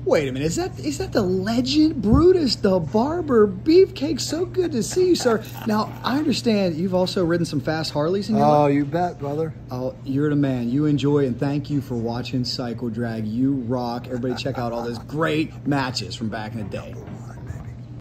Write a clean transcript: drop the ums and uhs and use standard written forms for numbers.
Wait a minute, is that the legend Brutus, the Barber? Beefcake, so good to see you, sir. Now, I understand you've also ridden some fast Harleys in your life? Oh, you bet, brother. Oh, you're the man. You enjoy, and thank you for watching Cycledrag. You rock. Everybody check out all those great matches from back in the day.